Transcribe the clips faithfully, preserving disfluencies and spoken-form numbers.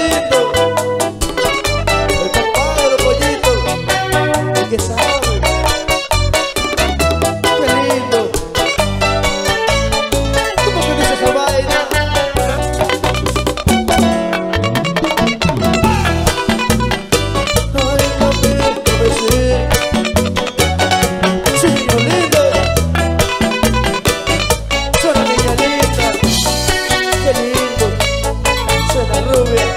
lindo. El papá de los pollitos, el que sabe. Qué lindo. ¿Cómo que dice esa vaina? Ay, mamita, me sigue. Sí, niño lindo. Suena niña linda. Qué lindo. Suena rubia.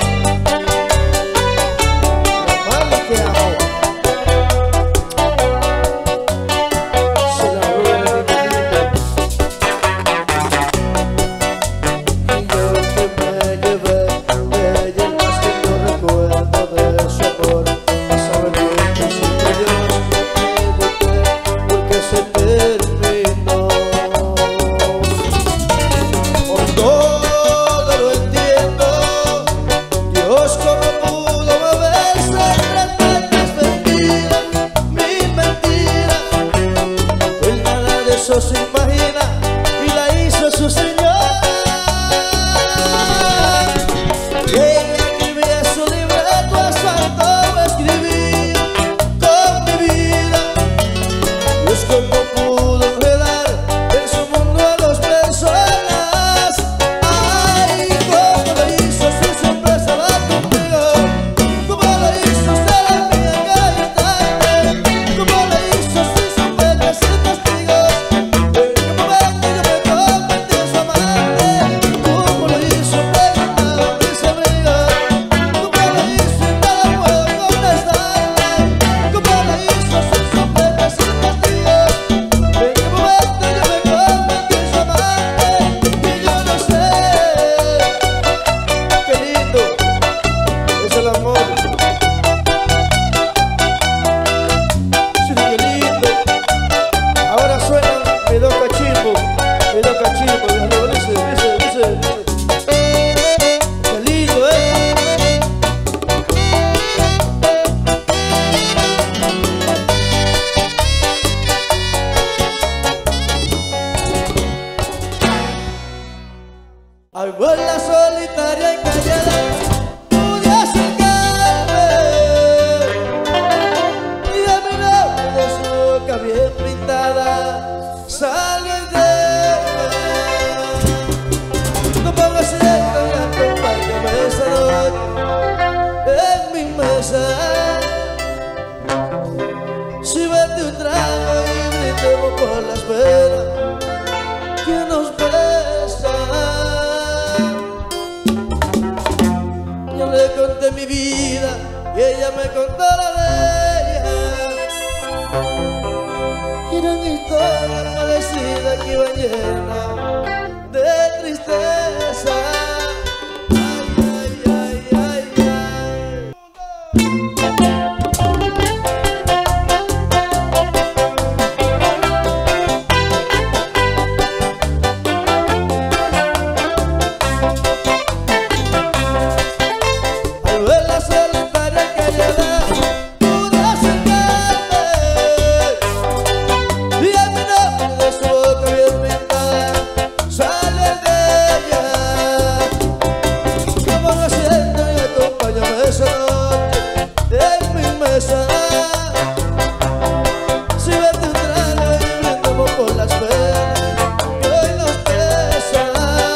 La mala que amo. Suena rubia, niña linda. Y yo que me llevé de ella el más lindo recuerdo de su amor. Sabe bien que siempre Dios me pregunté por qué se terminó. Hoy todo lo entiendo. Dios, cómo pudo moverse entre tantas mentiras, mil mentiras. Él nada de eso se imagina y la hizo su Señor. Y ella escribía su libreto, asfaltó, escribía con mi vida. Dios, cómo pudo enredar en su mundo a dos personas. Ay, cómo lo hizo si siempre estaba conmigo. Cómo lo hizo si era mía en cada instante. Cómo lo hizo si supe que sin testigos. En qué momento yo me convertí en su amante. Cómo lo hizo preguntaba a mis amigos. Cómo lo hizo y nada puedo contestarte. Cómo lo hizo si supe que sin testigos. En qué momento yo me convertí en su amante. Y yo no sé. Qué lindo es el amor. Sí, qué lindo. Ahora suena mi dos cachimbo, mi dos cachimbo. Dice, dice, dice, dice. Qué lindo, ¿eh? Ay, vuela solitaria y callada, pude acercarme y a mi nombre de su boca bien pintada sale el dedo. No pongas silencio y acompáñame esta noche en mi mesa. Sírvete un trago y brindemos por las penas que nos besan. Yo le conté mi vida y ella me contó la de ella. Y eran historias parecidas que iban llenas de tristeza. Ay, ay, ay, ay, ay. Al ver la solitaria callada, pude acercarme y a mi nombre de su boca bien pintada sale de ella. Como lo siento y acompáñame esa noche en mi mesa. Sírvete un trago y brindemos por las penas que hoy nos pesan.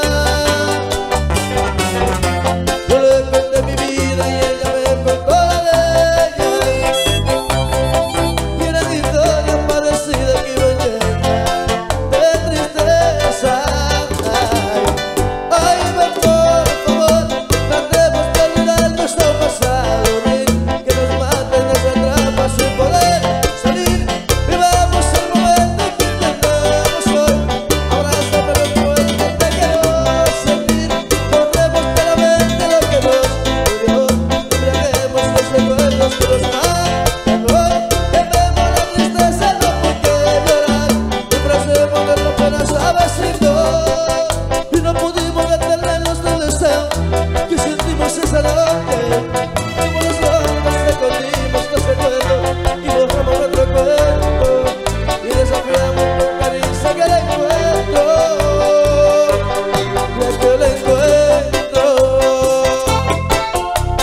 Yo le conté mi vida y ella me contó la de ella. Y eran historias parecidas que iban llenas de tristeza. Ay, ay, ven por favor, tratemos de olvidar nuestro pasado, ven, que nos maten, nos atrapa sin poder salir. Vivamos el momento que intentamos hoy. Abrázame los fuerte, te quiero sentir. Corremos de la mente lo que nos vivió. Embriaguemos los recuerdos que nos matan hoy. Quememos la tristeza, no por qué llorar. Disfracemos de la pena suavecito. Y no pudimos detenernos del deseo que sentimos esa noche. Como los locos escondimos los recuerdos y borramos nuestro cuerpo. Y desafiamos con caricia que le encuentro, que le encuentro.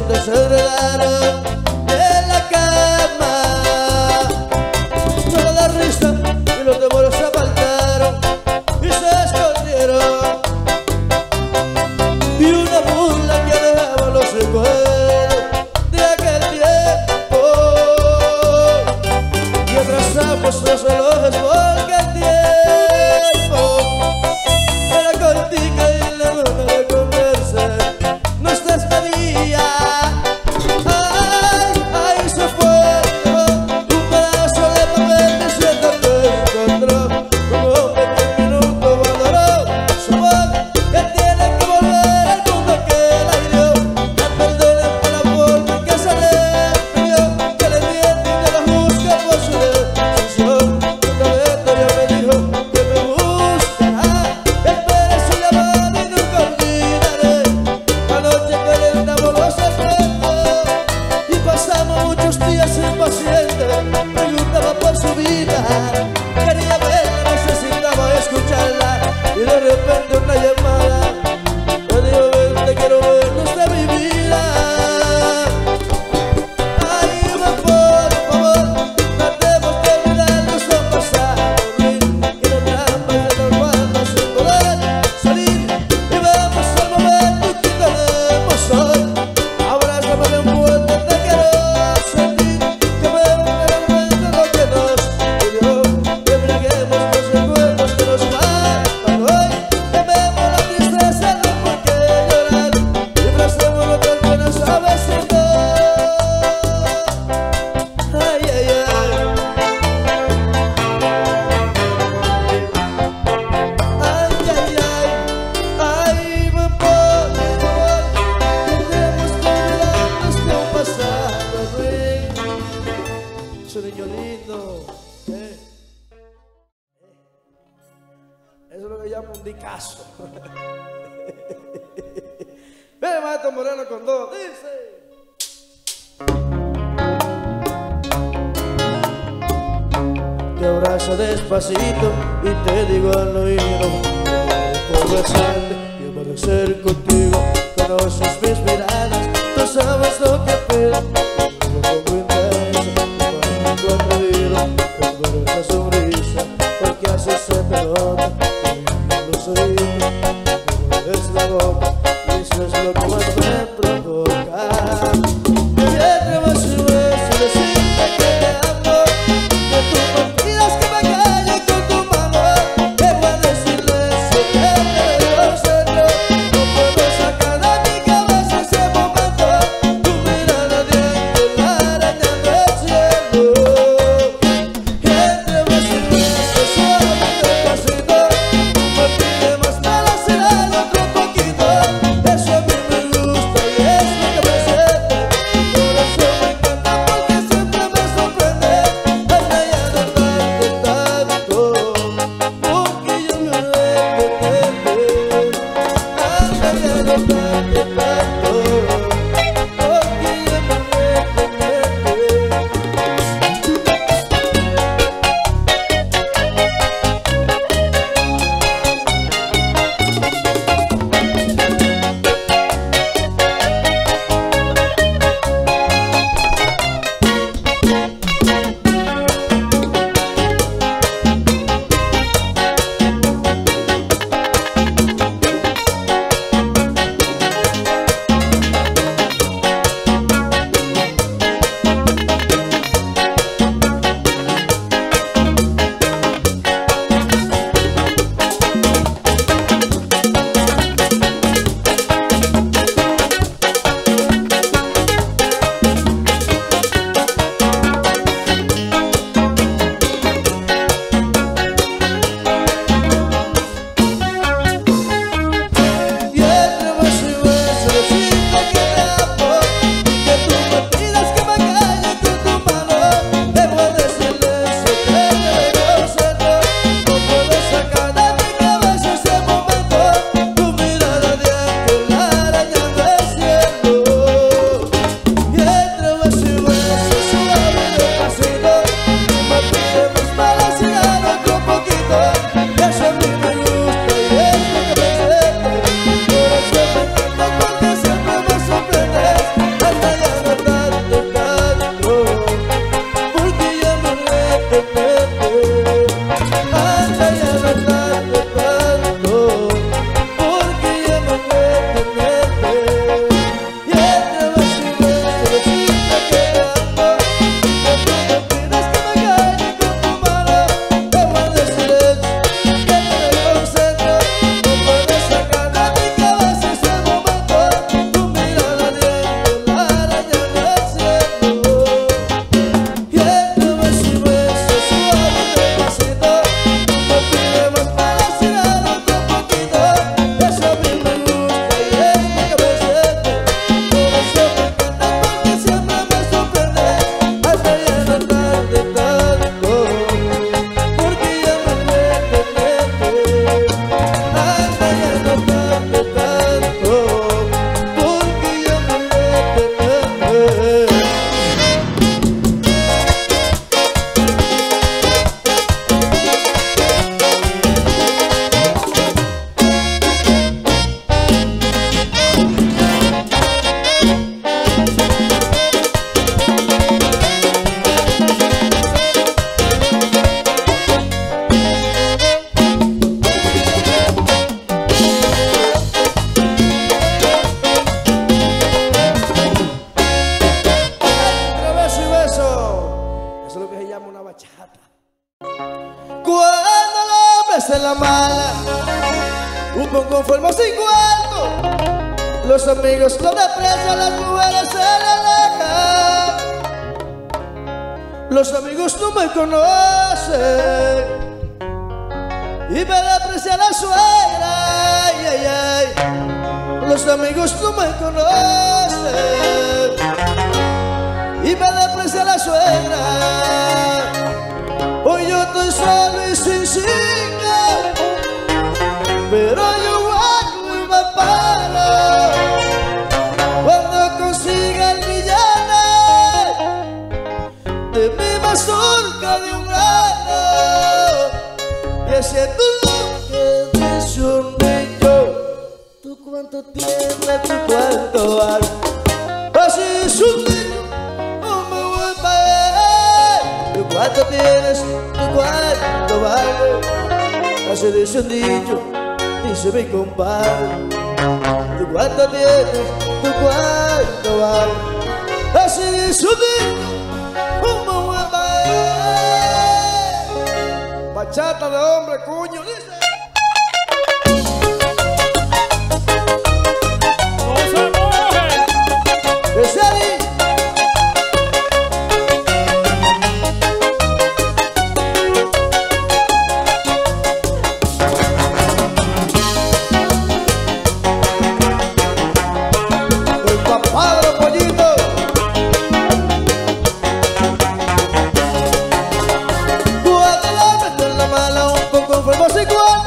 dientes se enredaron en la cama. Toda la risa y los temores se apartaron y se escondieron, y una burla que dejaba los recuerdos de aquel tiempo, y atrasamos los relojes porque el tiempo era cortica y la luna de comerse nos despedía. Ay, ay, se fue un pedazo de papel diciendo que encontró un hombre que un minuto valoró su voz, que tiene que volver al mundo que la hirió. La perdonen por la forma que se despidió, que le miente y que la juzga por su decisión. Una vez ella me dijo que me buscará, espere su llamada y nunca olvidaré la noche que le damos los secretos y pasamos muchos días impacientes. Preguntaba por su vida, quería verla, necesitaba escucharla, y de repente una llamada me dijo: ven, te quiero ver desde mi vida. Ay, ven, por favor, tratemos de olvidarnos del pasado ruin y de trampas de las bandas sin poder salir, y vamos al momento que tenemos hoy. Abrázame bien fuerte, te quiero sentir, que veo realmente lo que nos unió, que embriaguemos los recuerdos que nos matan hoy, quememos la tristeza, no hay por qué llorar, y abracemos nuestras penas a veces no. Ay, ay, ay. Ay, ay, ay. Ay, ven, por favor, tendremos que olvidarnos de un pasado ruin. Su niño lindo, ¿eh? Eso es lo que llamo un dicazo. Ven, maestro Moreno con dos, dice. Te abrazo despacito y te digo al oído, puedo besarte y amanecer contigo. Conoces mis miradas, tú sabes lo que pido. Yo pongo intenso, cuando atrevido, tengo esa sonrisa, porque así se te nota. Y los oídos, tú eres la boca, y eso es lo que más me provoca. Que me atrevo sin beso, decirte que te amo, que tú me pidas que me calle con tu mano. Te voy a decir eso, que te debo hacerlo. No puedo sacar de mi cabeza ese momento, tu mirada de ángel arañando el cielo. Que atrevo sin beso, suave despacito, me pide más para hacer algo otro poquito. Eso a mí me gusta. conformo sin cuarto. Los amigos lo desprecian, las mujeres se le alejan. Los amigos no me conocen y me desprecia la suegra. Ay, ay, ay. Los amigos no me conocen y me desprecia la suegra. Hoy yo estoy solo y sin cinga, pero yo guardo y me paro cuando consiga el villano de mi mazorca de un grano. Y haciendo lo que dice un niño, tú cuánto tienes, tú cuánto vale. Así es un niño, no me voy a pagar. Tú cuánto tienes, tú cuánto vale. Así dice un niño, dice mi compadre. Tú cuánto tienes, tú cuánto vale. Así dice un niño, no me voy a pagar. Bachata de hombre, cuño, dice. Conformo sin cuarto.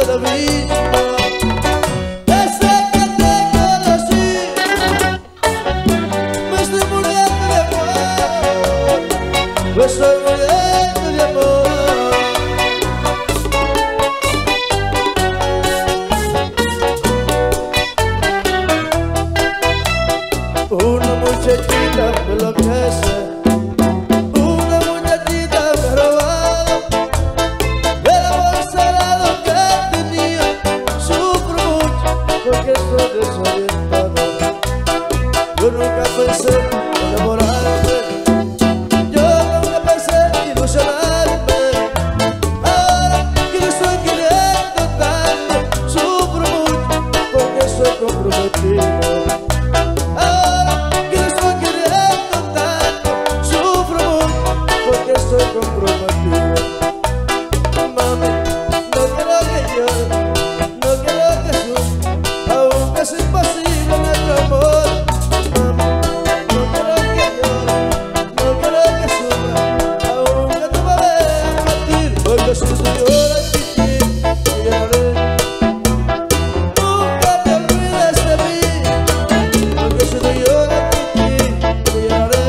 la vida. Desde que te conocí me estoy muriendo de amor, me estoy muriendo de amor. Una muchachita me enloquece, una muchachita me ha robado el amor sagrado que tenía. Sufro mucho porque estoy desorientado. Yo nunca pensé enamorarme, yo nunca pensé ilusionarme. Ahora que lo estoy queriendo tanto, sufro mucho porque estoy comprometido. Estoy comprometido. Mami, no quiero que llore, no quiero que sufra, aunque es imposible nuestro amor. Mami, no quiero que llore, no quiero que sufra, aunque tú me veas mentir, porque si tú lloras, chichi, te lloraré. Nunca te olvides de mí, porque si tú lloras, chichi, te lloraré.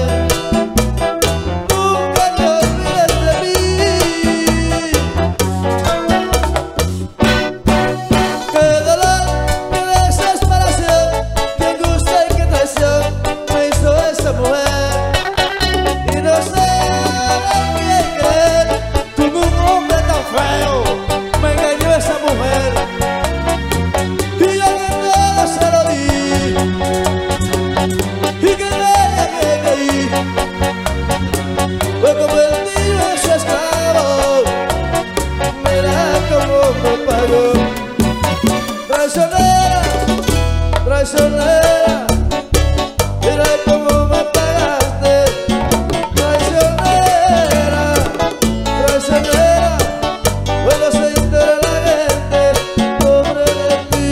Fue convertido en su esclavo, mira cómo me pagó. Traicionera, traicionera, mira cómo me pagaste. Traicionera, traicionera, luego se entera la gente, pobre de ti.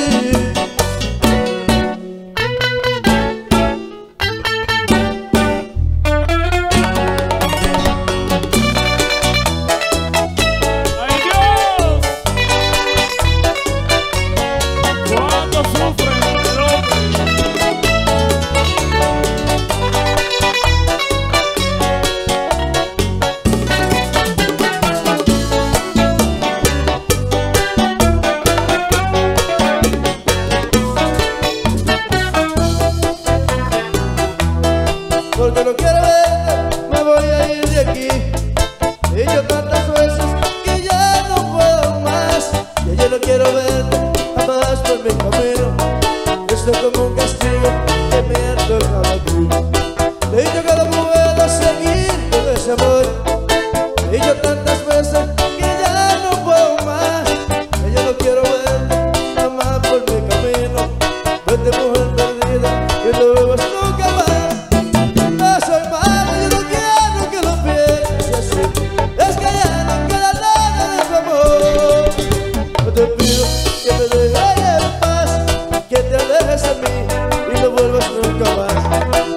Porque no quiero verte, me voy a ir de aquí. He dicho tantas veces que ya no puedo más, que yo no quiero verte jamás por mi camino. Esto es como un castigo que me ha tocado a ti. He dicho que no puedo seguir con ese amor. He dicho tantas veces que ya no puedo más, que yo no quiero verte jamás por mi camino. Vete, mujer perdida, que no vemos nunca más. Soy malo, yo no quiero que lo pienses así. Es que ya no queda nada de tu amor. Yo te pido que me dejes en paz, que te alejes de mí y no vuelvas nunca más.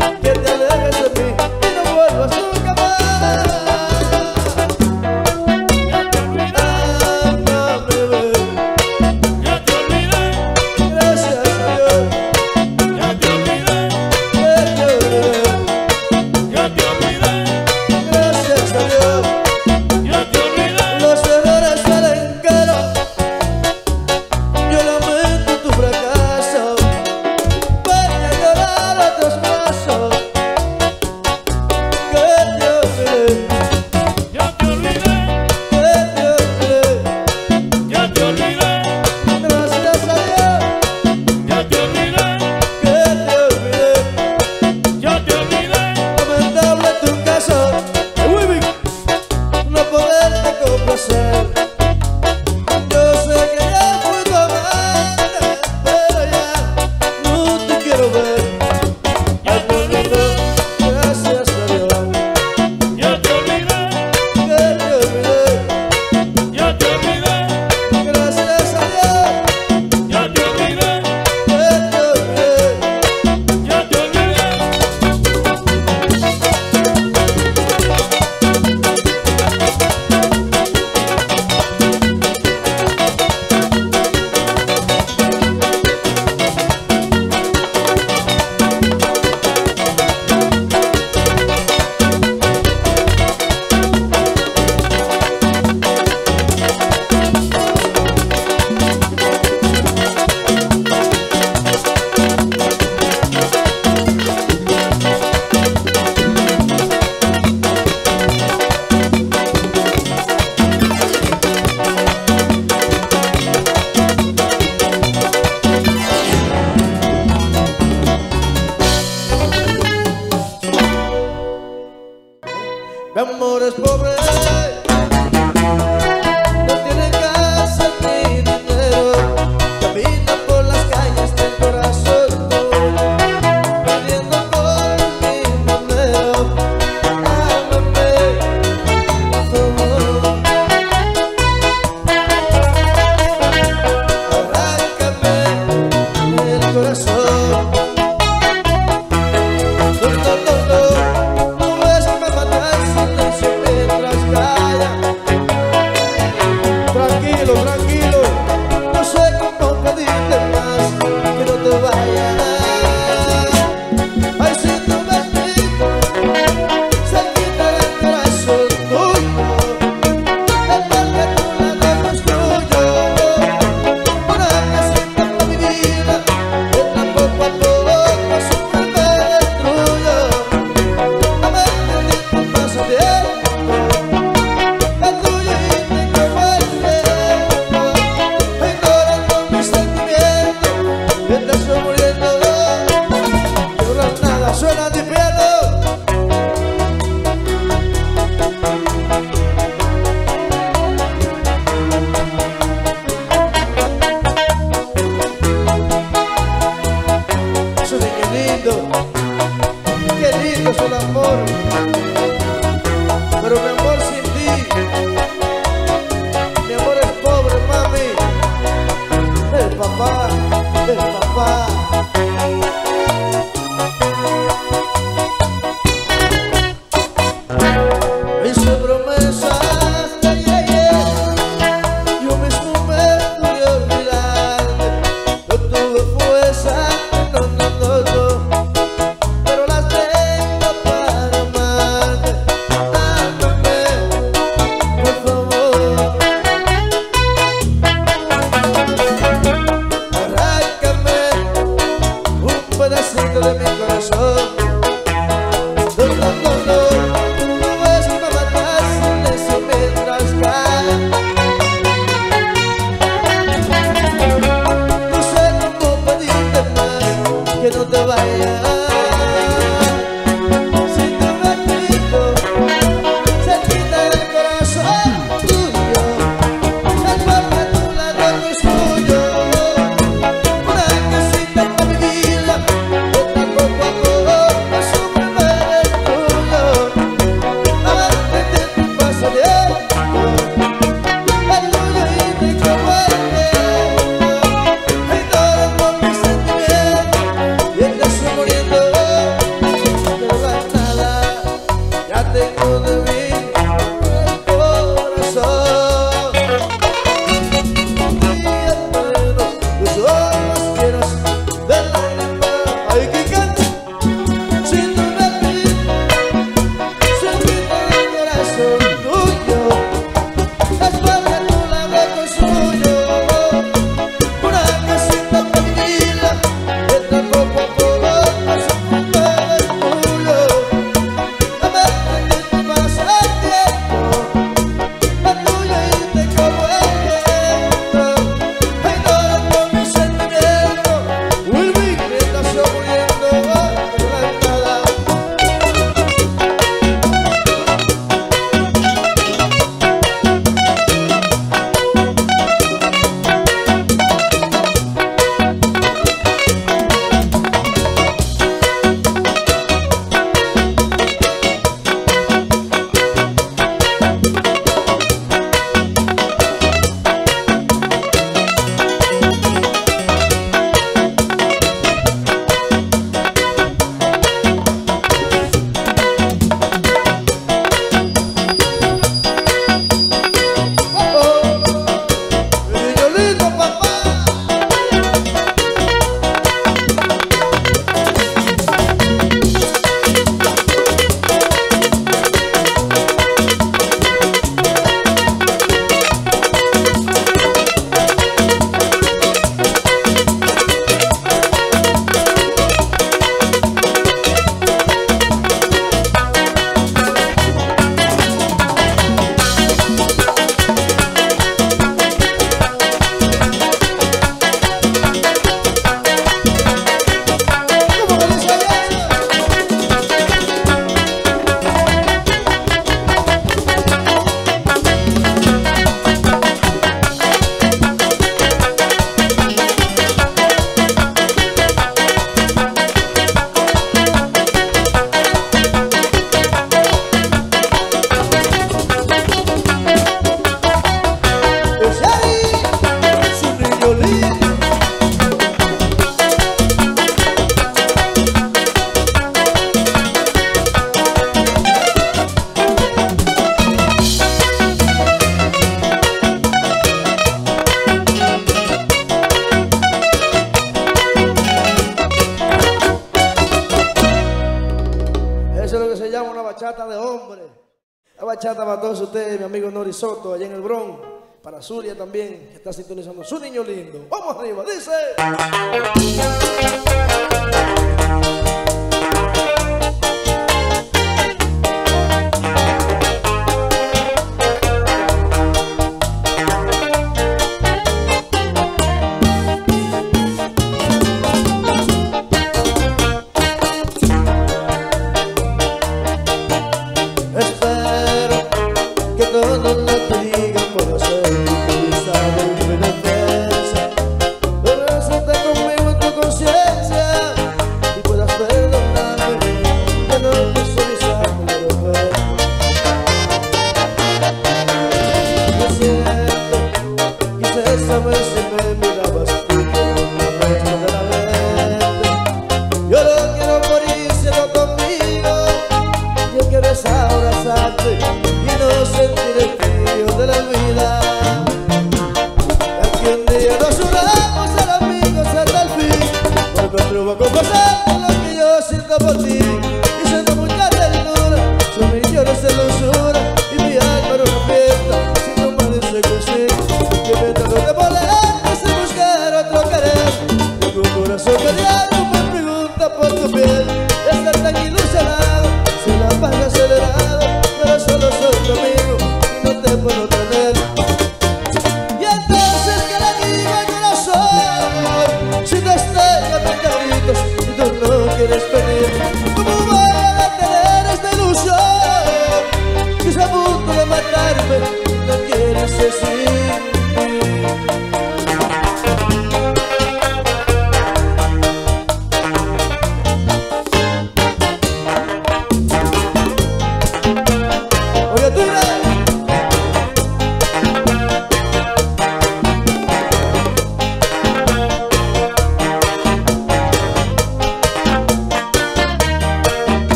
bachata de hombre. La bachata para todos ustedes, mi amigo Nori Soto, allá en el Bronx. Para Zulia también, que está sintonizando Su Niño Lindo. Vamos arriba, dice.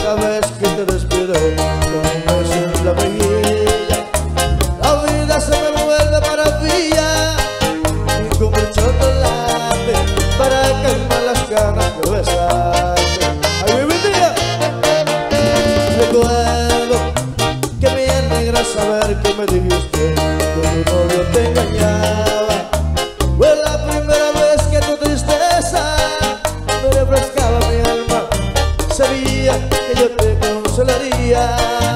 primera vez que te despido con un beso en la mejilla, la vida se me vuelve maravilla, y con un chocolate para calmar las ganas de besarte. ¡Ay, mi vida! Recuerdo que me alegra saber que me dijiste que tu novio te engañaba. Fue la primera vez que tu tristeza me refrescaba mi alma. Sabía que yo te consolaría.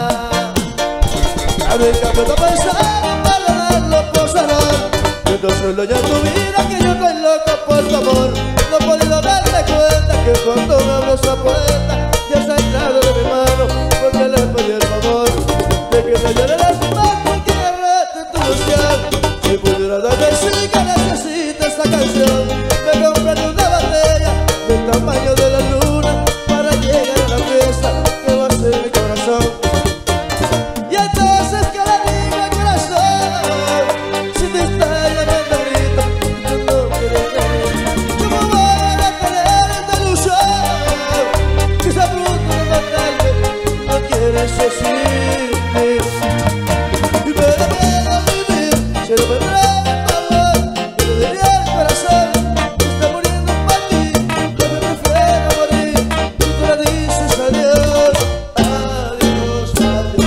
Ahora en cambio te pensaba para darlo por cerrar. Yo no soy dueño de tu vida, que yo estoy loco por tu amor. No he podido darme cuenta que cuando me abro esa puerta ya está entrado de mi mano, porque le pedí el favor de que me llore las manos y que me rete en tu lugar. Si pudiera darte sí que necesito esta canción, me compré una botella del tamaño de la luna para llegar a la fiesta que va a ser mi corazón. Y entonces que le digo al corazón, si te está llamando grito y tú no quieres creer, ¿cómo voy a tener esta ilusión? Si esa fruta de matarme no quieres decir. Y me da miedo vivir, si no me brava tu amor, yo le diría al corazón que está muriendo por ti, que me prefiero morir. Y tú le dices adiós, adiós, adiós.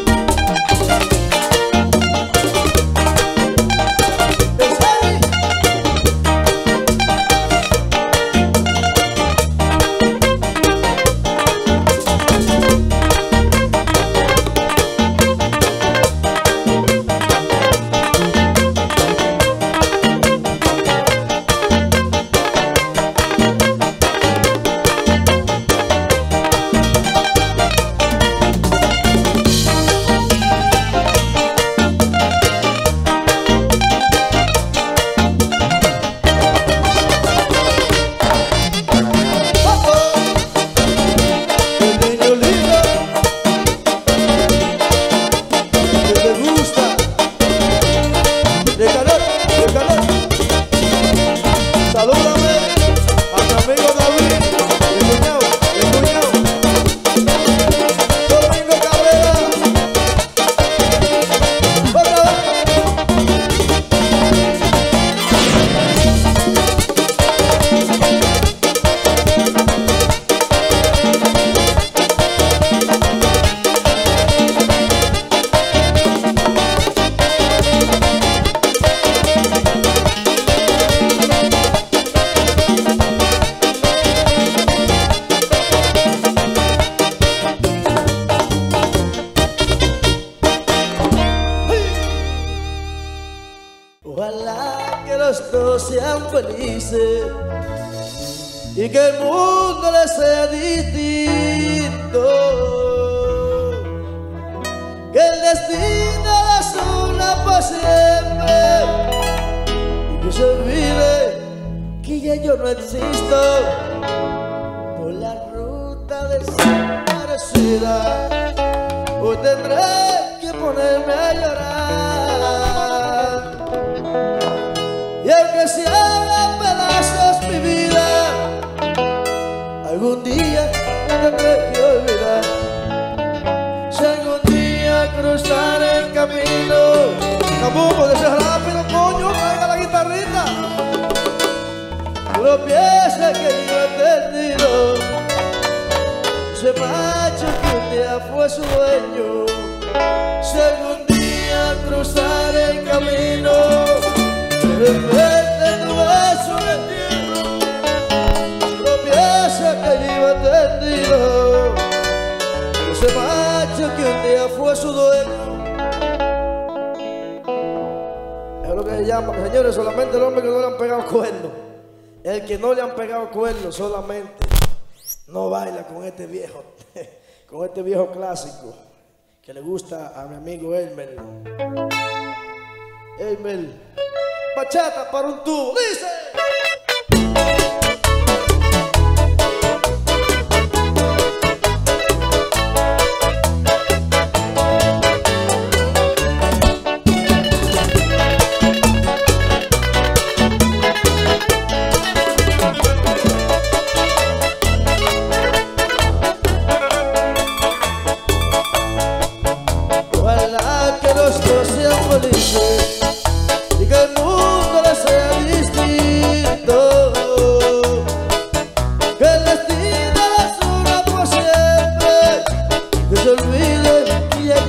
Es ahí. Ojalá que los dos sean felices y que el mundo les sea distinto, que el destino les una por siempre y que se olvide que ya yo no existo por la ruta desaparecida. Hoy tendré que ponerme a llorar, y aunque se haga pedazos mi vida, algún día tendré que olvidar. Si algún día cruzar el camino, no puede ser rápido, coño, traiga la guitarrita. No pienses que yo he entendido ese macho que un día fue su dueño. Si algún día cruzar el camino, de repente tu beso me entiendo, no pienses que yo he entendido ese macho que un día fue su dueño. Es lo que se llama, señores, solamente el hombre que no le han pegado cuernos. El que no le han pegado cuernos solamente no baila con este viejo, con este viejo clásico que le gusta a mi amigo Elmer. Elmer, bachata para un tubo, dice.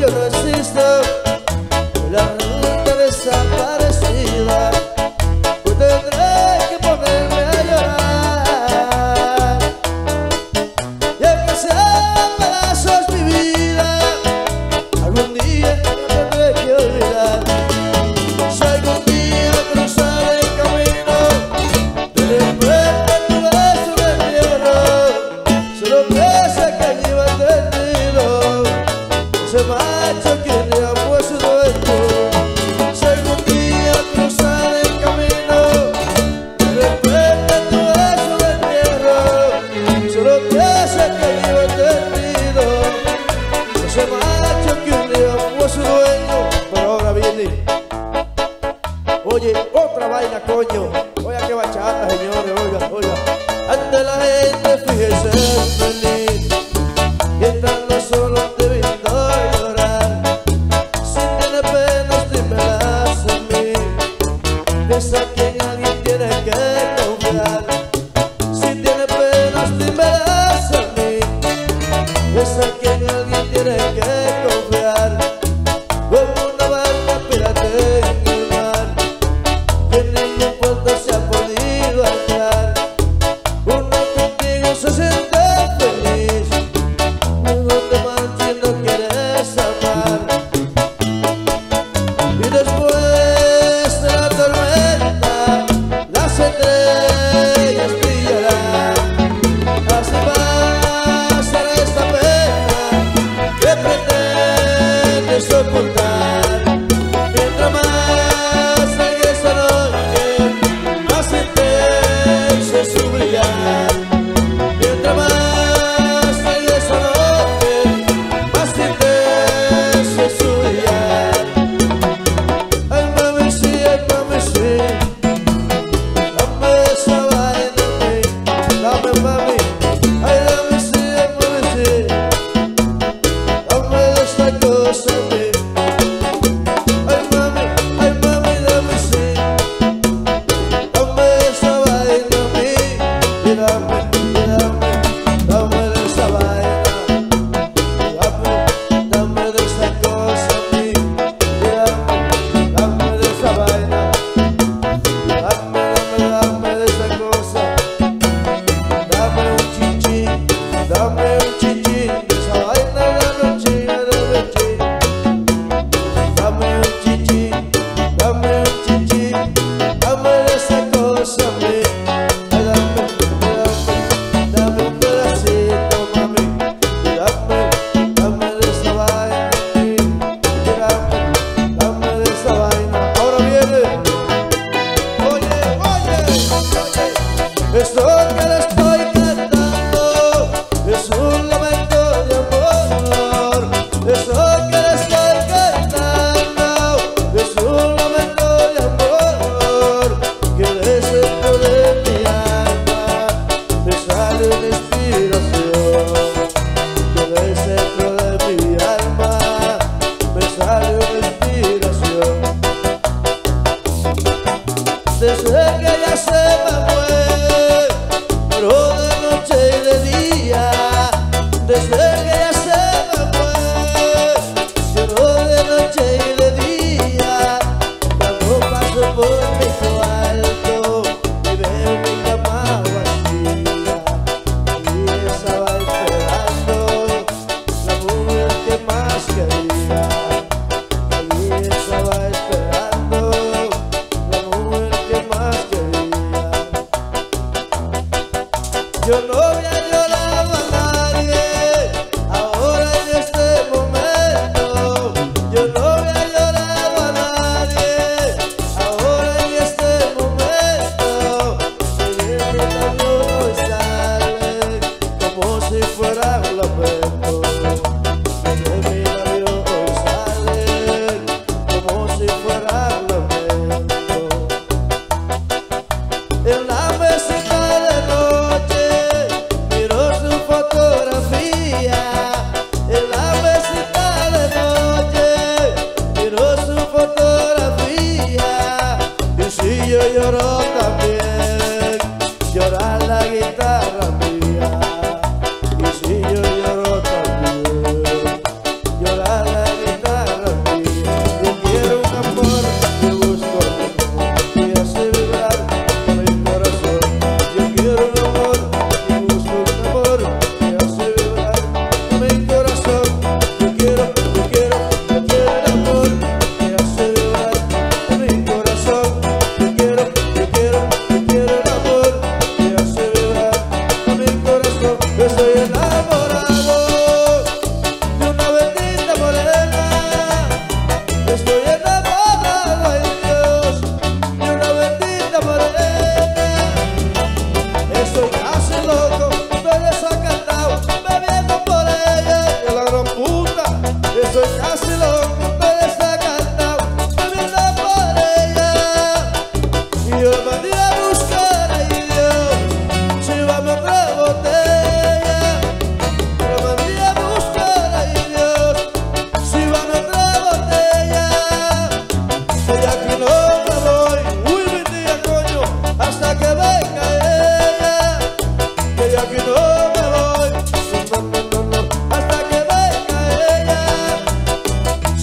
yo no existo, la ruta desaparecida. Pues tendré que ponerme a llorar, y aunque sean pedazos mi vida, algún día tendré que olvidar. Si algún día cruzar el camino, de repente tu beso me entierro, solo piensa que allí va tendido ese macho que le fue su dueño. Si algún día cruzar el camino, de repente tu beso me entierro, solo piensa que allí va tendido ese macho que un día fue su dueño. Pero ahora viene, oye, otra vaina, coño. Oiga qué bachata, señores, oiga, oiga. Ante la gente fíjese feliz, y estando solo te viendo llorar. Si tiene penas, dímelas a mí, es a quien alguien tiene que confiar. Si tiene penas, dímelas a mí, es a quien alguien tiene que confiar. Como una barca pirata en el mar, que en ningún puerto se ha podido hallar. Uno contigo se siente feliz, luego te marchas y no quieres amar. Y después de la tormenta, las estrellas brillarán. Así pasará esta pena que pretendes ocultar.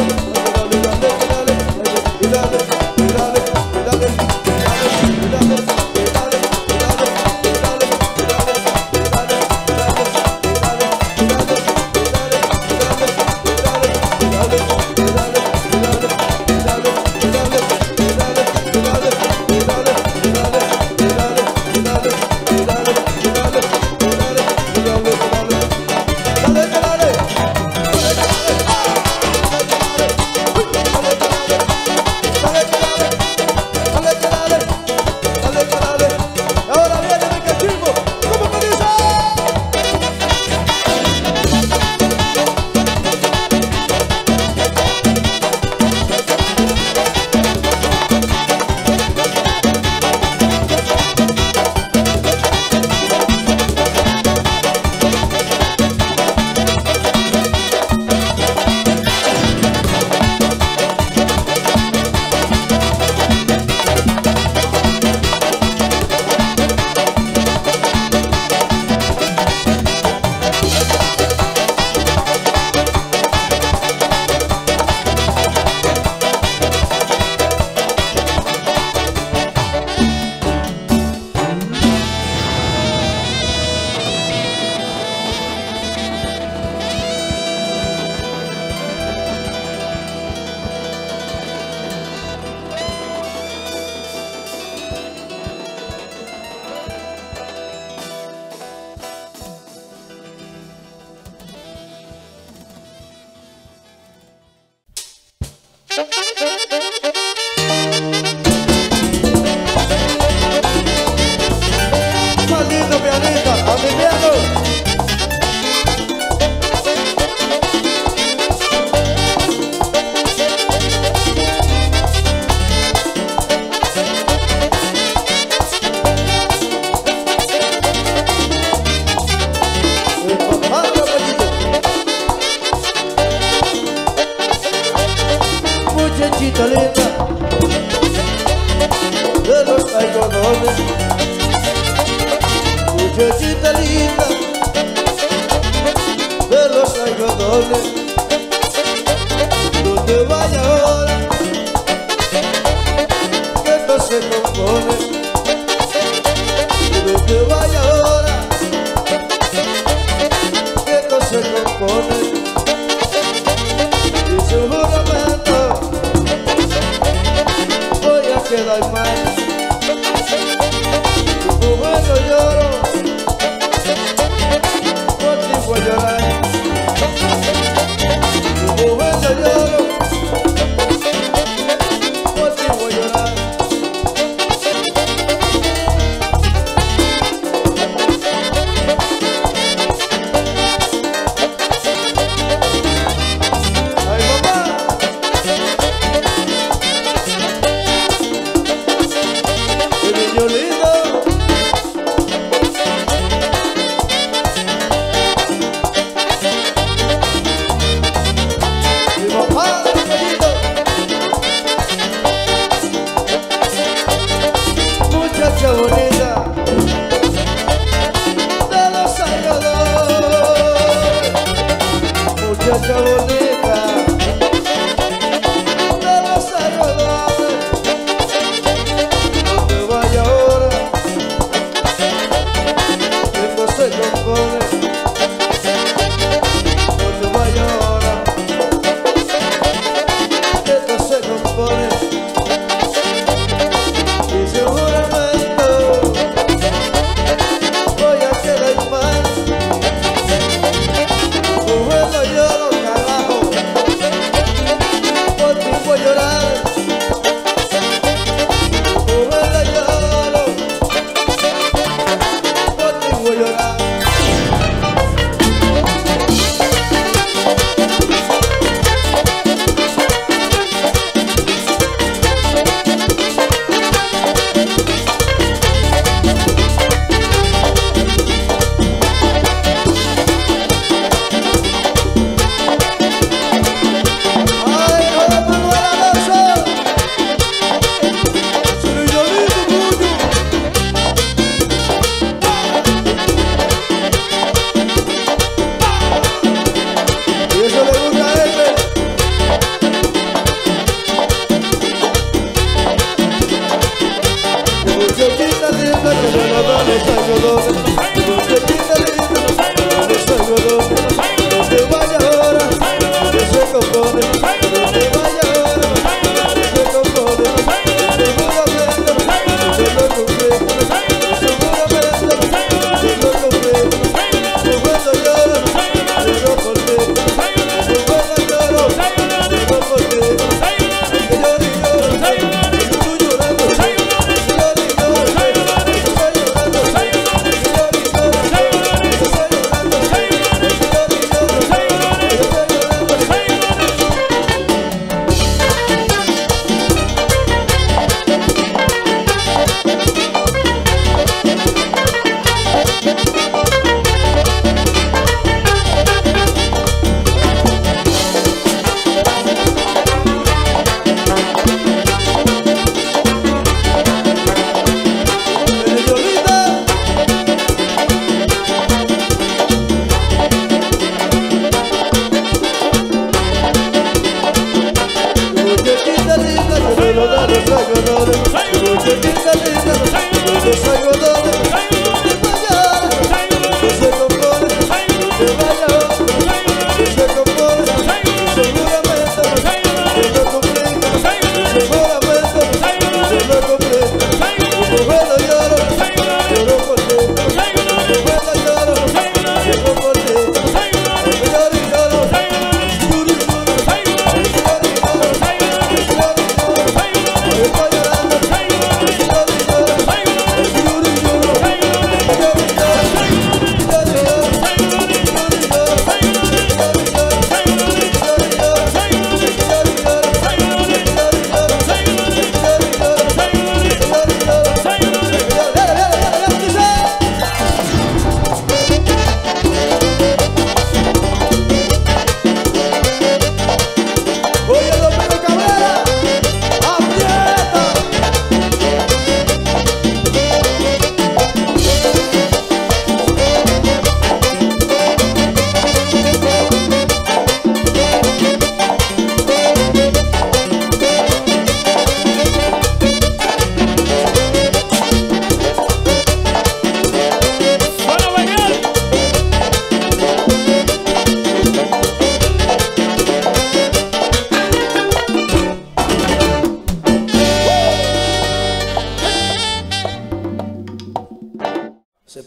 Maldito pianista, a mi piano. Muchachita linda de los algodones, muchachita linda de los algodones, no te vayas ahora, que esto se compone, no te vayas ahora, que esto se compone, y su juramento voy a quedar mal. Tu mujer no lloro, por ti voy a llorar. Tu mujer no lloro,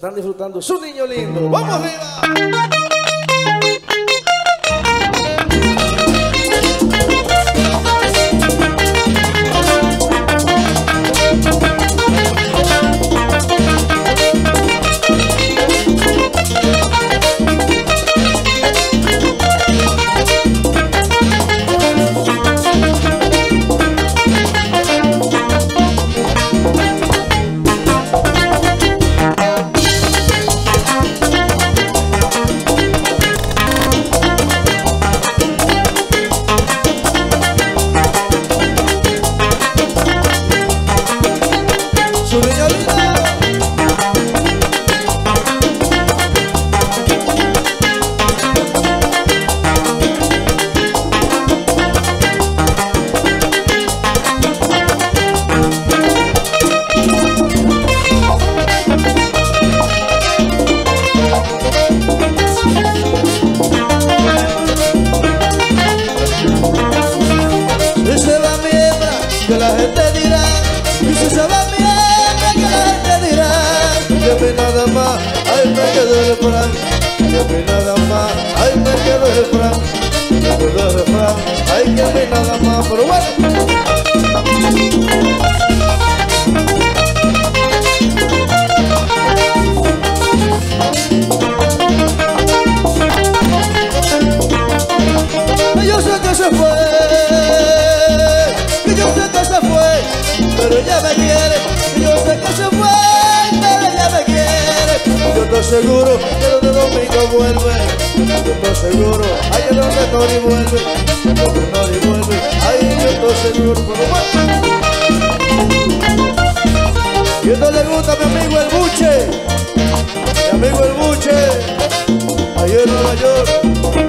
están disfrutando su niño lindo. ¡Vamos arriba! Que la gente dirá, y si se va mi hembra, que la gente dirá, que a mí nada más, ay me quedó el refrán, que a mí nada más, ay me quedó el refrán, me quedó el refrán, ay que a mí nada más, pero bueno. Yo sé que se fue, yo sé que se fue, pero ella me quiere. Yo sé que se fue, pero ella me quiere. Yo estoy seguro que donde Domingo vuelve. Yo estoy seguro, ay, donde Tori vuelve. Donde Tori vuelve, ay, yo estoy seguro. Pero bueno. Y esto le gusta a mi amigo el Buche. Mi amigo el Buche, allá en Nueva York.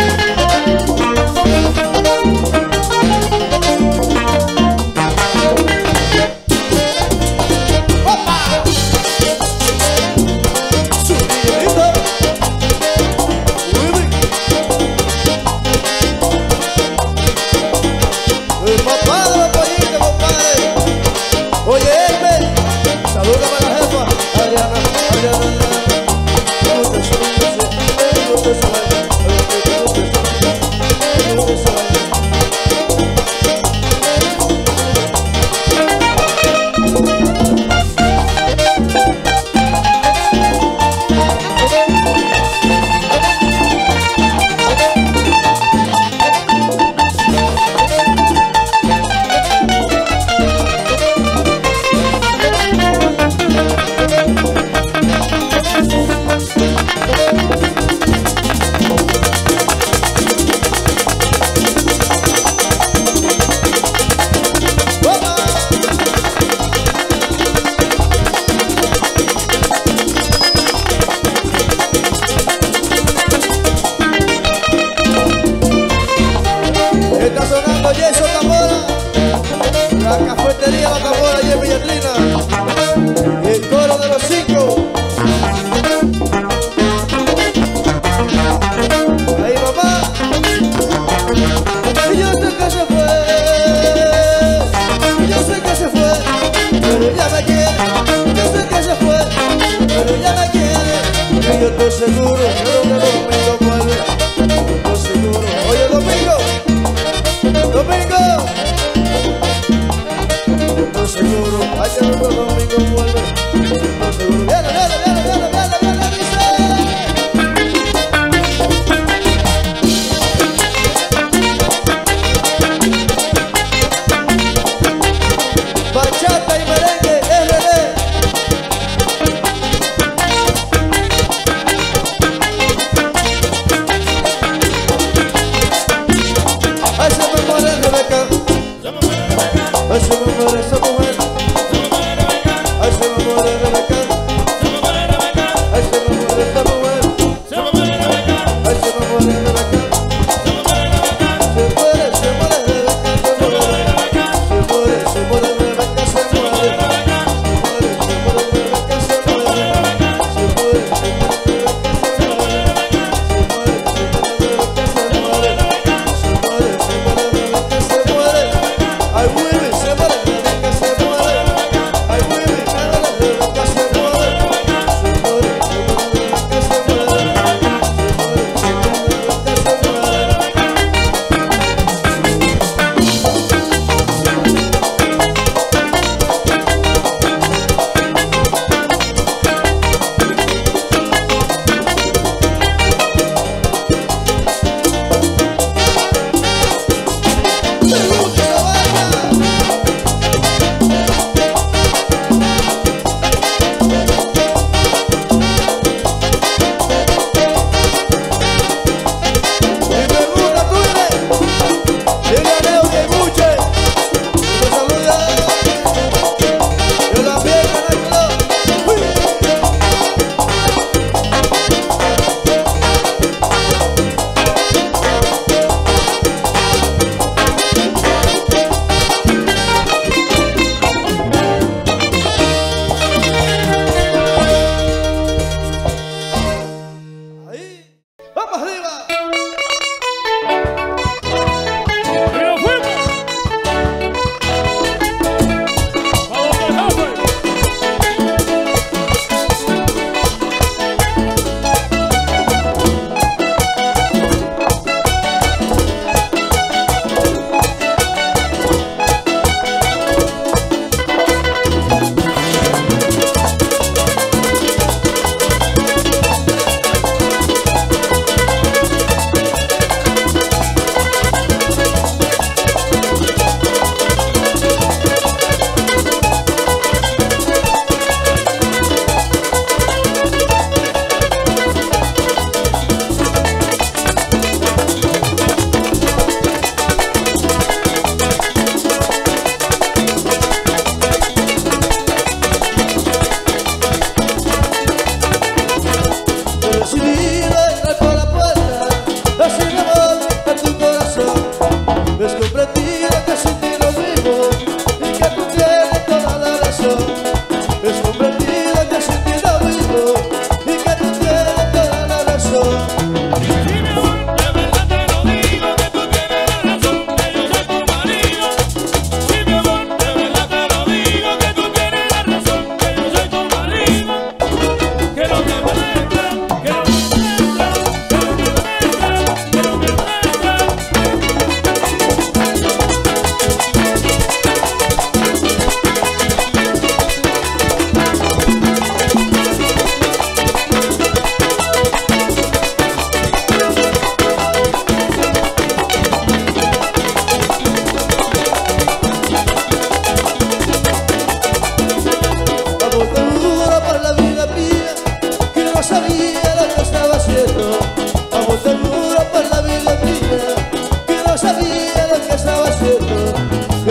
Está sonando Jason Tambora, la cafetería La Tambora y en Villatrina, y el coro de los cinco. Ahí mamá, y yo sé que se fue, yo sé que se fue, pero ella me quiere. Yo sé que se fue, pero ella me quiere. Y yo estoy seguro que donde Domingo vuelve. Yo estoy seguro, oye Domingo, Domingo, yo estoy seguro, ay que no Domingo vuelve, yo estoy seguro. Viene, viene, viene, viene, viene, viene, dice. Bachata y merengue R D.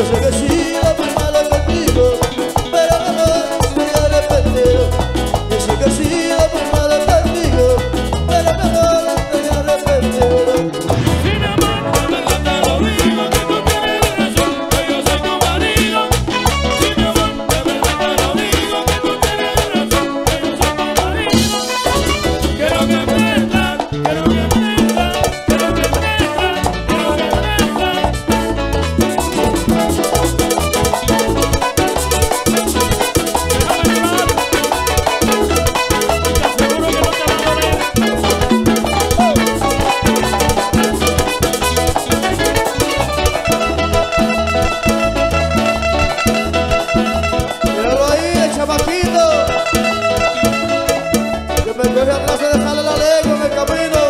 Yo sé que he sido muy malo contigo, pero no estoy arrepentido. Yo sé que he sido muy malo contigo, pero no estoy arrepentido. Si mi amor, de verdad te lo digo, que tú tienes razón, que yo soy tu marido. Si mi amor, de verdad te lo digo, que tú tienes razón, que yo soy tu marido. Quiero que aprendas, quiero que aprendas, quiero que aprendas, quiero que aprendas. Míralo ahí, el chamaquito, que me coge atrás de dejarle la lengua en el camino.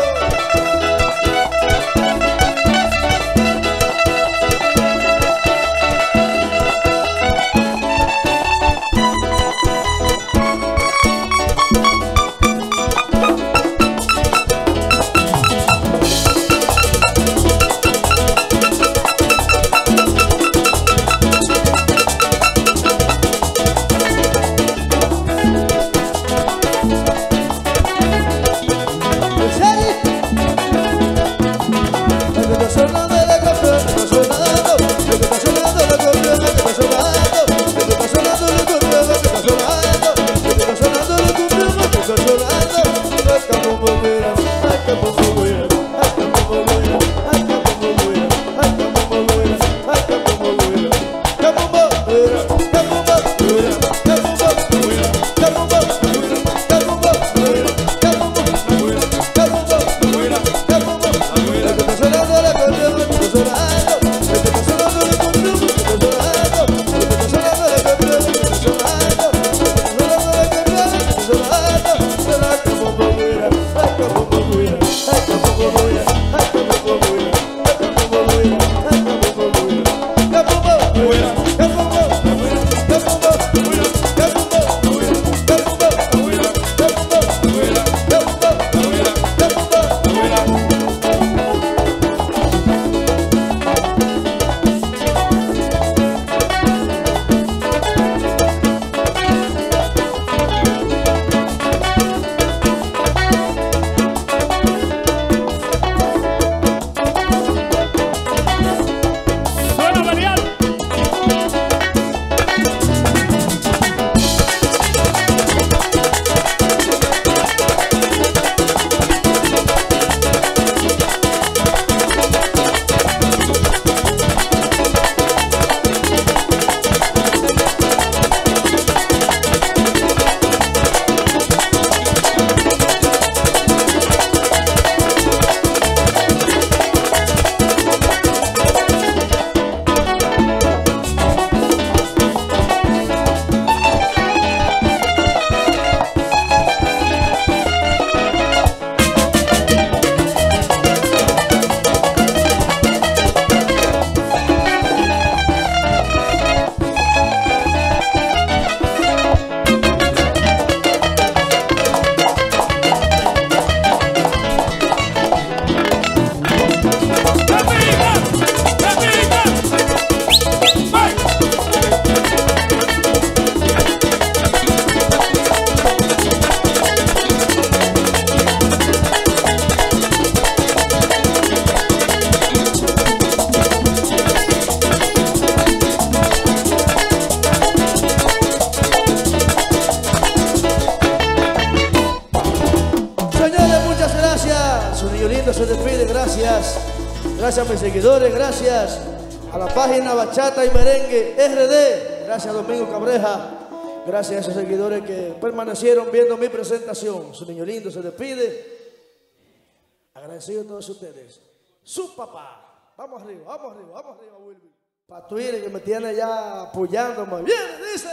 Se despide, gracias, gracias a mis seguidores, gracias a la página Bachata y Merengue R D, gracias a Domingo Cabreja, gracias a esos seguidores que permanecieron viendo mi presentación. Su niño lindo se despide, agradecido a todos ustedes. Su papá, vamos arriba, vamos arriba, vamos arriba, Wilby. Para Twitter que me tiene ya apoyándome, bien, dice.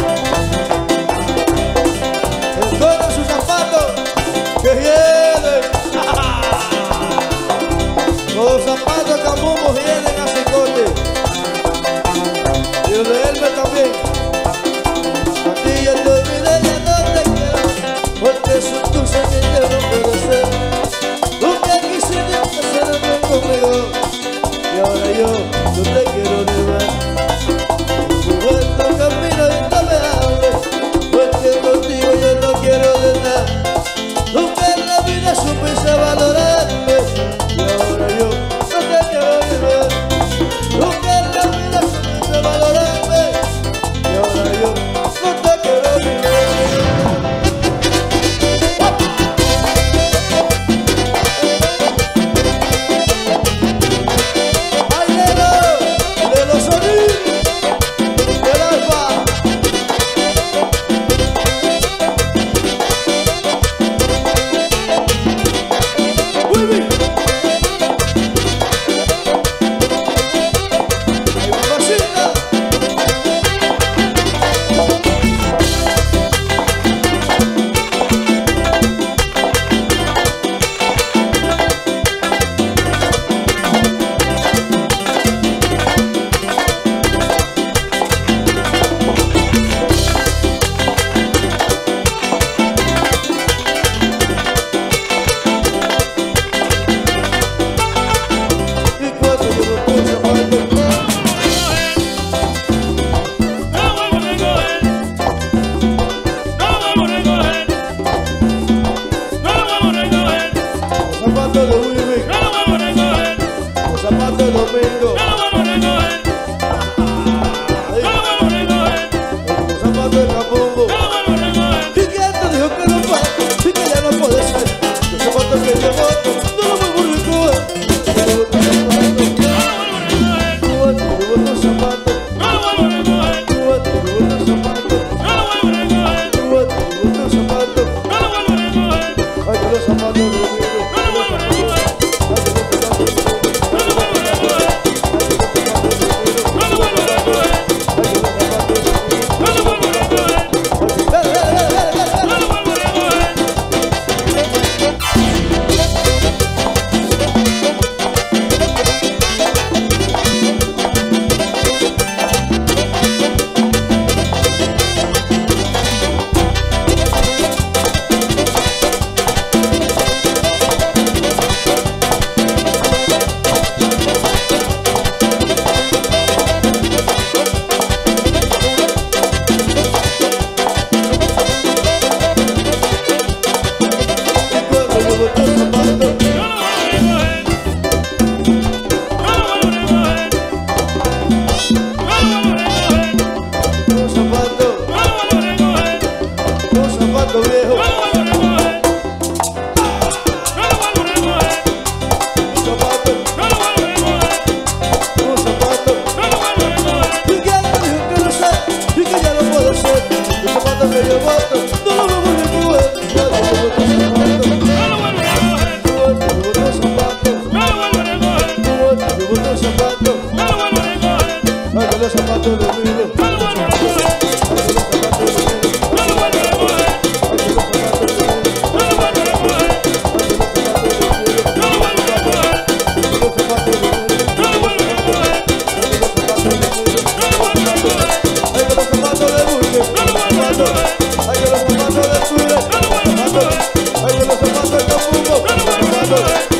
Con sus zapatos que vienen. Los zapatos de Milo. Ay, que los zapatos de Twitter, ay, que los zapatos de Capuco,